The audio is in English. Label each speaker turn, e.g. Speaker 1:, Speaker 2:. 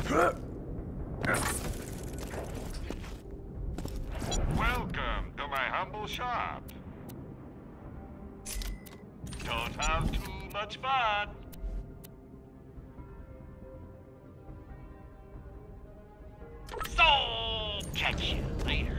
Speaker 1: Welcome to my humble shop. Don't have too much fun. So, catch you later.